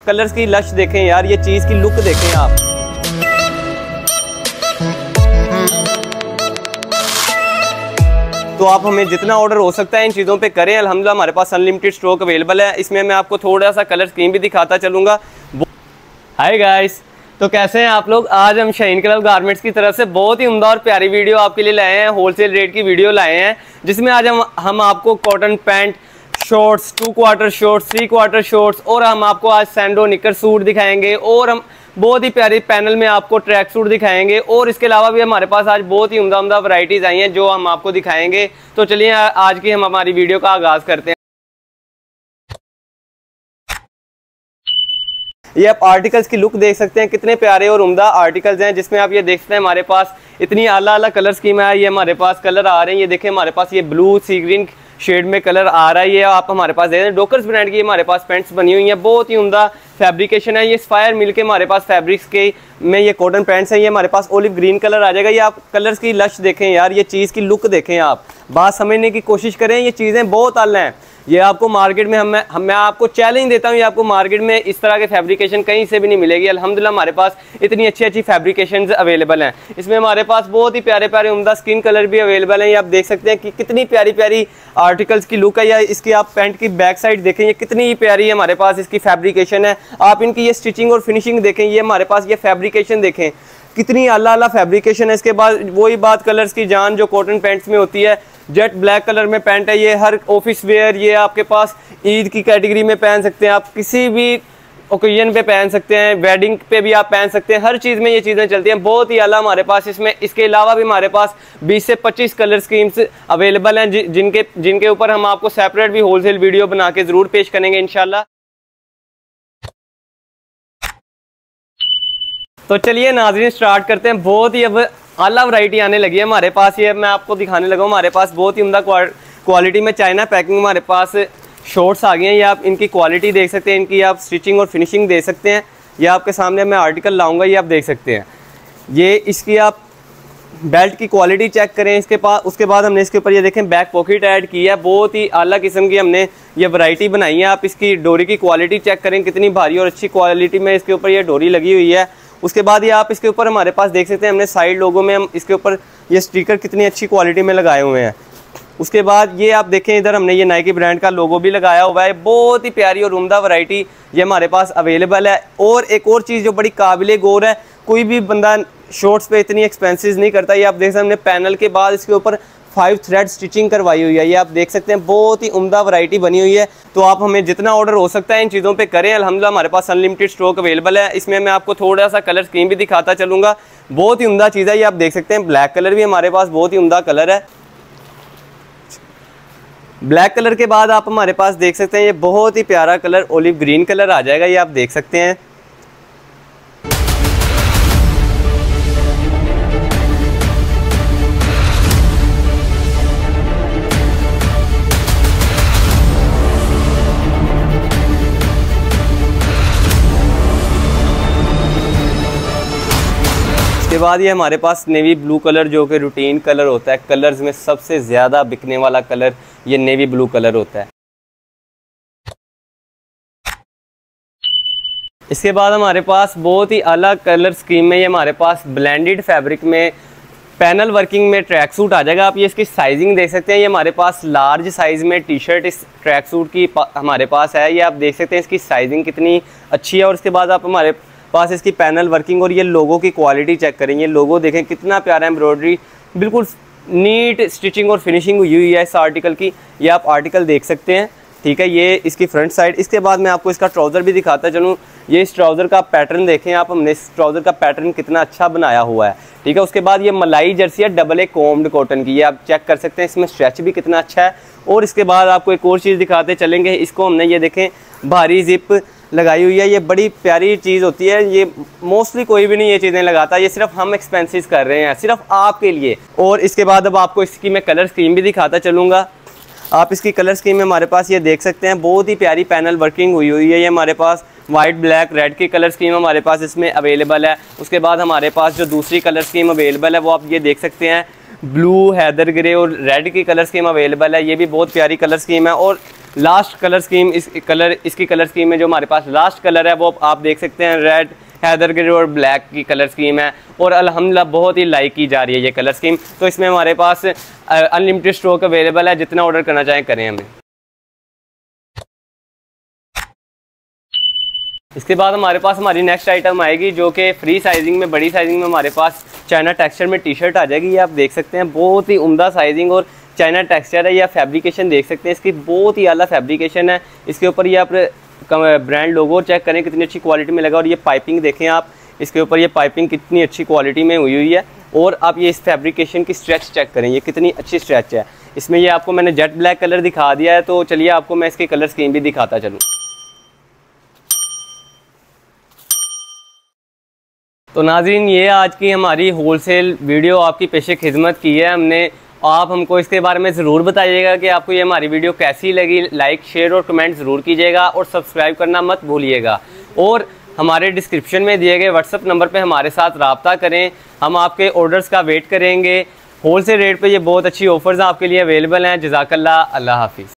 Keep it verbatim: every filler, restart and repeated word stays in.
Colours की lush देखें यार, ये चीज़ की लुक देखें आप। तो आप हमें जितना ऑर्डर हो सकता है इन चीज़ों पे करें। अल्हम्दुलिल्लाह हमारे पास अनलिमिटेड स्टॉक अवेलेबल है। इसमें मैं आपको थोड़ा सा कलर स्कीम भी दिखाता चलूँगा। हाय गाइस, तो कैसे हैं आप लोग। आज हम शाहीन कलर गारमेंट्स की तरफ से बहुत ही उम्दा और प्यारी वीडियो आपके लिए लाए हैं। होलसेल रेट की वीडियो लाए हैं, जिसमें आज हम हम आपको cotton pant, shorts, two quarter shorts, three quarter shorts और हम आपको आज सैंडो निकर सूट दिखाएंगे और हम बहुत ही प्यारी पैनल में आपको ट्रैक सूट दिखाएंगे। और इसके अलावा भी हमारे पास आज बहुत ही उम्दा उम्दा वैरायटीज आई हैं जो हम आपको दिखाएंगे। तो चलिए आज की हम हमारी वीडियो का आगाज करते हैं। ये आप आर्टिकल्स की लुक देख सकते हैं, कितने प्यारे और उम्दा आर्टिकल्स हैं, जिसमें आप ये देख सकते हैं हमारे पास इतनी आला आला कलर स्कीम है। ये हमारे पास कलर आ रहे हैं, ये देखें हमारे पास ये ब्लू सी ग्रीन शेड में कलर आ रहा है। ये आप हमारे पास देख रहे हैं डॉकर्स ब्रांड की हमारे पास पैंट्स बनी हुई हैं, बहुत ही उम्दा फैब्रिकेशन है। ये स्पायर मिल के हमारे पास फैब्रिक्स के में ये कॉटन पैंट्स हैं। ये हमारे पास ओलिव ग्रीन कलर आ जाएगा। ये आप कलर्स की लश देखें यार, ये चीज़ की लुक देखें आप, बात समझने की कोशिश करें। ये चीज़ें बहुत आला हैं, ये आपको मार्केट में हम हम मैं आपको चैलेंज देता हूँ, ये आपको मार्केट में इस तरह के फैब्रिकेशन कहीं से भी नहीं मिलेगी। अल्हम्दुलिल्लाह हमारे पास इतनी अच्छी अच्छी फैब्रिकेशंस अवेलेबल हैं। इसमें हमारे पास बहुत ही प्यारे प्यारे उम्दा स्किन कलर भी अवेलेबल हैं। ये आप देख सकते हैं कि कितनी प्यारी प्यारी आर्टिकल्स की लुक है। या इसकी आप पैंट की बैक साइड देखें, ये कितनी ही प्यारी हमारे पास इसकी फैब्रिकेशन है। आप इनकी ये स्टिचिंग और फिनिशिंग देखें, ये हमारे पास ये फैब्रिकेशन देखें, कितनी आला आला फैब्रिकेशन है। इसके बाद वही बात कलर्स की जान जो कॉटन पैंट्स में होती है। जेट ब्लैक कलर में पैंट है, ये हर ऑफिस वेयर, ये आपके पास ईद की कैटेगरी में पहन सकते हैं, आप किसी भी ओकेजन पे पहन सकते हैं, वेडिंग पे भी आप पहन सकते हैं, हर चीज़ में ये चीज़ें चलती हैं। बहुत ही आला हमारे पास इसमें इसके अलावा भी हमारे पास बीस से पच्चीस कलर स्कीम्स अवेलेबल हैं, जिनके जिनके ऊपर हम आपको सेपरेट भी होलसेल वीडियो बना के ज़रूर पेश करेंगे इंशाल्लाह। तो चलिए नाज़रीन स्टार्ट करते हैं। बहुत ही अब आला वैरायटी आने लगी है हमारे पास। ये मैं आपको दिखाने लगा हूँ, हमारे पास बहुत ही उम्दा क्वालिटी में चाइना पैकिंग हमारे पास शॉर्ट्स आ गए हैं। ये आप इनकी क्वालिटी देख सकते हैं, इनकी आप स्टिचिंग और फिनिशिंग दे सकते हैं। ये आपके सामने मैं आर्टिकल लाऊंगा, ये आप देख सकते हैं। ये इसकी आप बेल्ट की क्वालिटी चेक करें। इसके पास उसके बाद हमने इसके ऊपर ये देखें बैक पॉकेट ऐड की है, बहुत ही आला किस्म की हमने ये वैरायटी बनाई है। आप इसकी डोरी की क्वालिटी चेक करें, कितनी भारी और अच्छी क्वालिटी में इसके ऊपर ये डोरी लगी हुई है। उसके बाद ये आप इसके ऊपर हमारे पास देख सकते हैं, हमने साइड लोगों में हम इसके ऊपर ये स्टिकर कितनी अच्छी क्वालिटी में लगाए हुए हैं। उसके बाद ये आप देखें, इधर हमने ये नाइकी ब्रांड का लोगो भी लगाया हुआ है। बहुत ही प्यारी और उम्दा वैरायटी ये हमारे पास अवेलेबल है। और एक और चीज़ जो बड़ी काबिले गौर है, कोई भी बंदा शॉर्ट्स पे इतनी एक्सपेंसिव नहीं करता। ये आप देख सकते हैं हमने पैनल के बाद इसके ऊपर फाइव थ्रेड स्टिचिंग करवाई हुई है। ये आप देख सकते हैं बहुत ही उम्दा वैरायटी बनी हुई है। तो आप हमें जितना ऑर्डर हो सकता है इन चीज़ों पे करें। अल्हम्दुलिल्लाह हमारे पास अनलिमिटेड स्टॉक अवेलेबल है। इसमें मैं आपको थोड़ा सा कलर स्कीम भी दिखाता चलूँगा। बहुत ही उम्दा चीज़ है। ये आप देख सकते हैं ब्लैक कलर भी हमारे पास बहुत ही उम्दा कलर है। ब्लैक कलर के बाद आप हमारे पास देख सकते हैं ये बहुत ही प्यारा कलर ओलिव ग्रीन कलर आ जाएगा। ये आप देख सकते हैं। उसके बाद ये हमारे पास नेवी ब्लू कलर जो कि रूटीन कलर होता है, कलर्स में सबसे ज़्यादा बिकने वाला कलर ये नेवी ब्लू कलर होता है। इसके बाद हमारे पास बहुत ही अलग कलर स्कीम में ये हमारे पास ब्लेंडेड फैब्रिक में पैनल वर्किंग में ट्रैक सूट आ जाएगा। आप ये इसकी साइजिंग देख सकते हैं, ये हमारे पास लार्ज साइज़ में टी शर्ट इस ट्रैक सूट की हमारे पास है। ये आप देख सकते हैं इसकी साइजिंग कितनी अच्छी है। और उसके बाद आप हमारे पास इसकी पैनल वर्किंग और ये लोगो की क्वालिटी चेक करें। ये लोगो देखें कितना प्यारा एम्ब्रॉयडरी, बिल्कुल नीट स्टिचिंग और फिनिशिंग हुई हुई है इस आर्टिकल की। ये आप आर्टिकल देख सकते हैं, ठीक है। ये इसकी फ्रंट साइड। इसके बाद मैं आपको इसका ट्राउज़र भी दिखाता चलूँ। ये इस ट्राउज़र का पैटर्न देखें आप, हमने इस ट्राउज़र का पैटर्न कितना अच्छा बनाया हुआ है, ठीक है। उसके बाद ये मलाई जर्सी है डबल ए कोम्ड कॉटन की, ये आप चेक कर सकते हैं। इसमें स्ट्रेच भी कितना अच्छा है। और इसके बाद आपको एक और चीज़ दिखाते चलेंगे। इसको हमने ये देखें भारी जिप लगाई हुई है। ये बड़ी प्यारी चीज़ होती है, ये मोस्टली कोई भी नहीं ये चीज़ें लगाता, ये सिर्फ हम एक्सपेंसिव कर रहे हैं सिर्फ आपके लिए। और इसके बाद अब आपको इसकी मैं कलर स्कीम भी दिखाता चलूँगा। आप इसकी कलर स्कीम में हमारे पास ये देख सकते हैं, बहुत ही प्यारी पैनल वर्किंग हुई हुई है। ये हमारे पास वाइट ब्लैक रेड की कलर स्कीम हमारे पास इसमें अवेलेबल है। उसके बाद हमारे पास जो दूसरी कलर स्कीम अवेलेबल है वो आप ये देख सकते हैं, ब्लू हैदर ग्रे और रेड की कलर स्कीम अवेलेबल है। ये भी बहुत प्यारी कलर स्कीम है। और लास्ट कलर स्कीम, इस कलर इसकी कलर स्कीम में जो हमारे पास लास्ट कलर है वो आप देख सकते हैं रेड, हैदर ग्रे और ब्लैक की कलर स्कीम है और अल्हम्दुलिल्लाह बहुत ही लाइक की जा रही है ये कलर स्कीम। तो इसमें हमारे पास अनलिमिटेड स्टॉक अवेलेबल है, जितना ऑर्डर करना चाहें करें हमें। इसके बाद हमारे पास हमारी नेक्स्ट आइटम आएगी जो कि फ्री साइजिंग में, बड़ी साइजिंग में हमारे पास चाइना टेक्सचर में टी शर्ट आ जाएगी। ये आप देख सकते हैं बहुत ही उम्दा साइजिंग और चाइना टेक्सचर है। या फैब्रिकेशन देख सकते हैं इसकी, बहुत ही आला फैब्रिकेशन है। इसके ऊपर ये आप ब्रांड लोगो चेक करें कितनी अच्छी क्वालिटी में लगा और ये पाइपिंग देखें आप, इसके ऊपर ये पाइपिंग कितनी अच्छी क्वालिटी में हुई हुई है। और आप ये इस फैब्रिकेशन की स्ट्रेच चेक करें, ये कितनी अच्छी स्ट्रेच है। इसमें ये आपको मैंने जेट ब्लैक कलर दिखा दिया है, तो चलिए आपको मैं इसकी कलर स्कीम भी दिखाता चलूँ। तो नाज़रीन, ये आज की हमारी होलसेल वीडियो आपकी पेशे खिदमत की है हमने। आप हमको इसके बारे में ज़रूर बताइएगा कि आपको ये हमारी वीडियो कैसी लगी। लाइक, शेयर और कमेंट ज़रूर कीजिएगा और सब्सक्राइब करना मत भूलिएगा। और हमारे डिस्क्रिप्शन में दिए गए व्हाट्सअप नंबर पे हमारे साथ रब्ता करें, हम आपके ऑर्डर्स का वेट करेंगे। होलसेल रेट पे ये बहुत अच्छी ऑफर्स आपके लिए अवेलेबल हैं। जज़ाकल्लाह, अल्लाह हाफिज़।